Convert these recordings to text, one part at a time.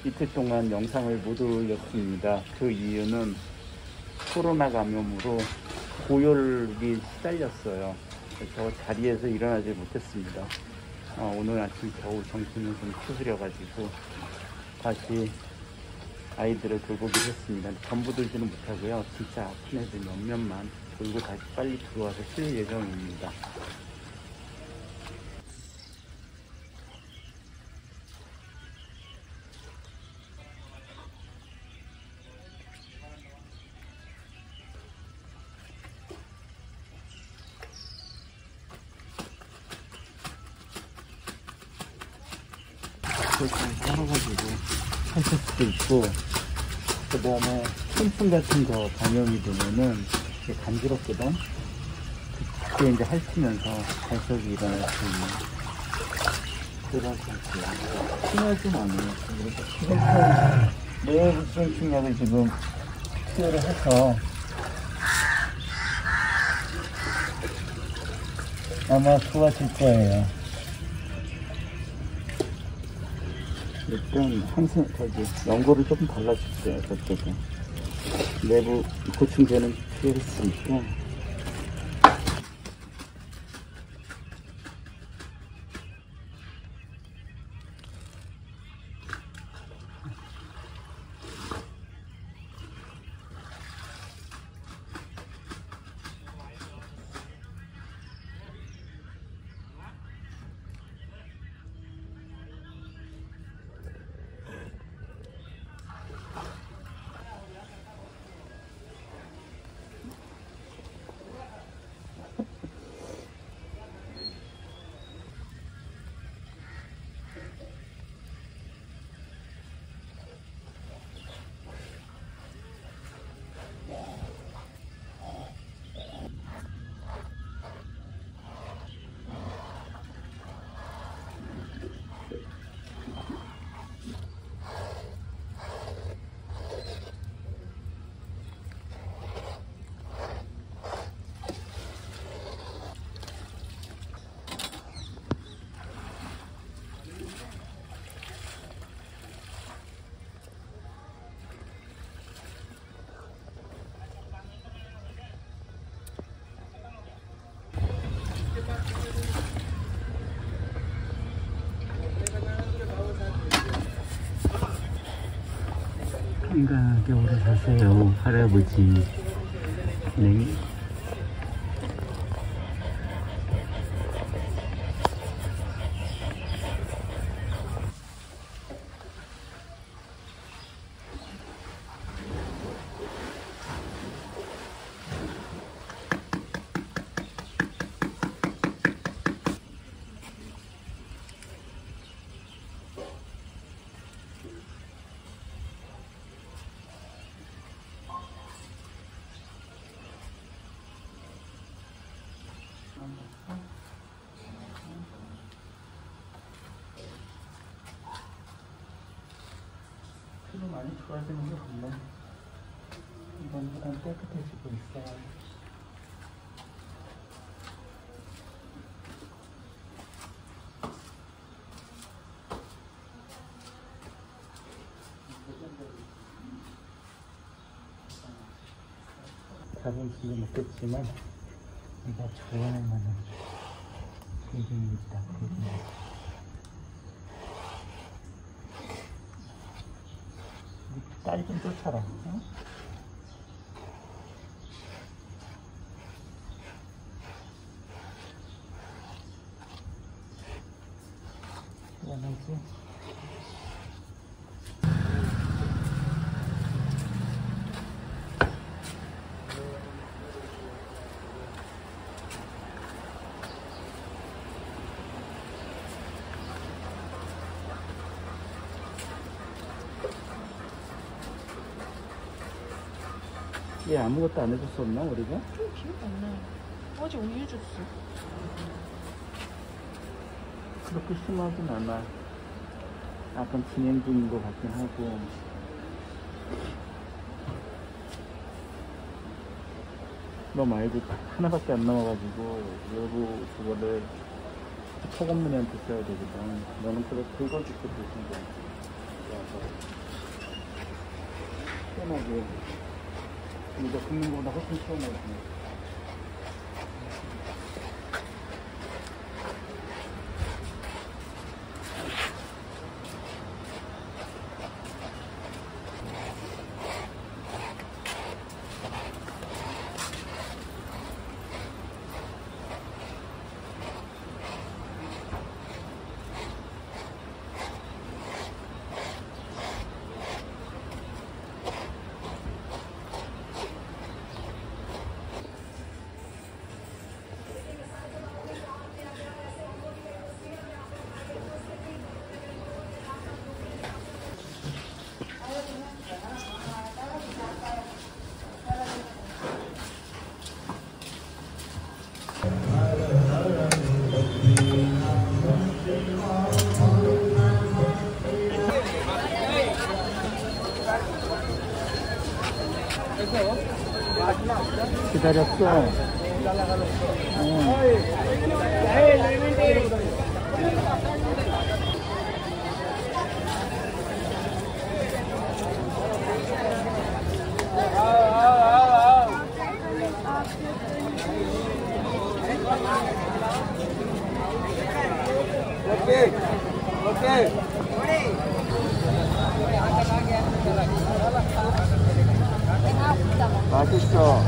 이틀 동안 영상을 못 올렸습니다. 그 이유는 코로나 감염으로 고열이 시달렸어요. 그래서 자리에서 일어나지 못했습니다. 오늘 아침 겨우 정신을 좀 추스려가지고 다시 아이들을 돌보기로 했습니다. 전부 들지는 못하고요. 진짜 아픈 애들 몇몇만 돌고 다시 빨리 들어와서 쉴 예정입니다. 살아가지고 하실 수도 있고, 그 다음에 통풍 같은 거 감염이 되면은 간지럽거든. 그때 이제 핥으면서 발석이 일어날 수 있는 그런 상태야. 심하진 않아요. 그래서 뇌부종증 약을 지금 투여를 해서 아마 좋아질 거예요. 일단 항상 연고를 조금 발라줄게요. 저쪽에 내부 보충제는 필요했으니까. 건강하게 오래 사세요, 할아버지. 네. 피부 많이 좋아지는 게 없네. 이번보단 깨끗해지고 있어요. 자존심도 못했지만 이거 좋아할 만한 배경이 있다. 딸 좀 쫓아라. 어? 원하지? 얘 아무것도 안 해줬었나, 우리가? 좀 기억 안 나요. 어제 우유 줬어. 그렇게 심하진 않아. 약간 진행 중인 것 같긴 하고. 너 말고 하나밖에 안 남아가지고 여부 그거를 턱없는애한테 써야 되거든. 너는 그걸 죽고 보신 거야. 시원하게. 이거 굽는 거보다 훨씬 시원하고. 기다렸어. Okay. Okay. 맛있어.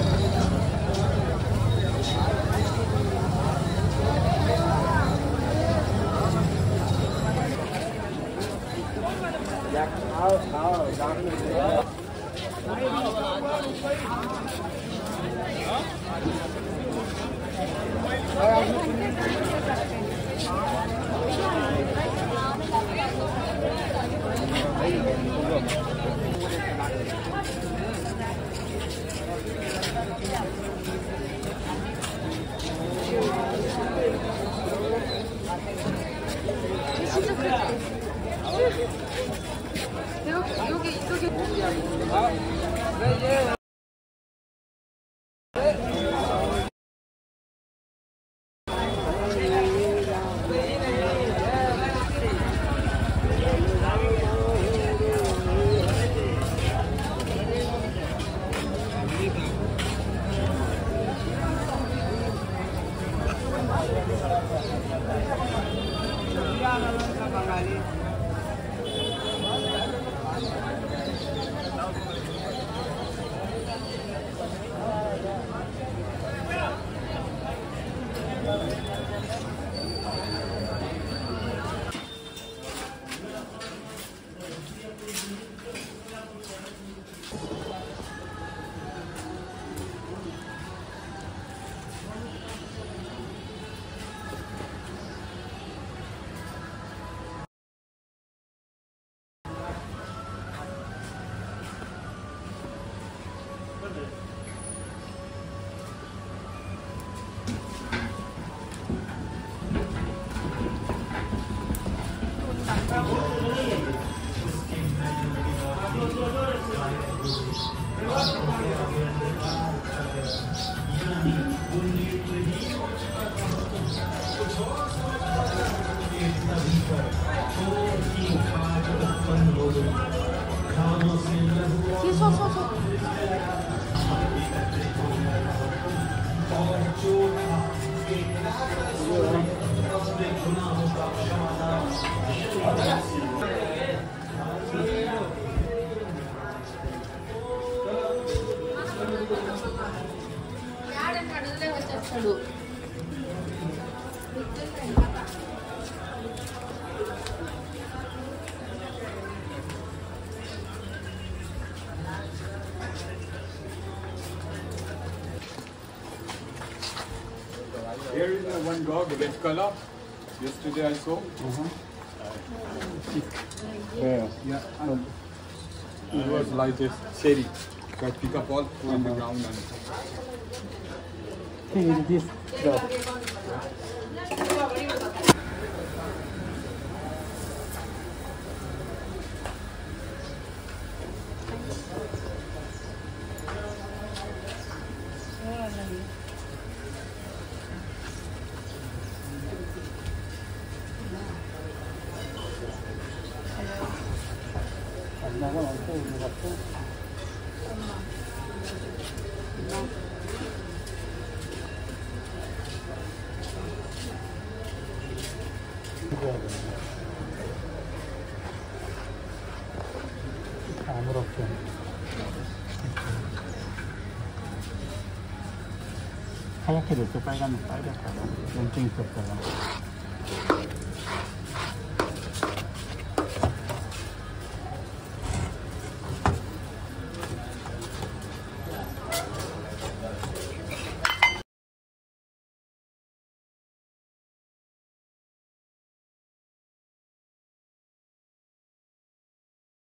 Here is one dog, red color. Yesterday I saw. 네. Yeah. It was like a cherry. So I pick up all on the ground and Can this drop? 나가 왔어, 우리 갔어? 아무렇게 하얗게 됐어. 빨갛다가 염증 있었다가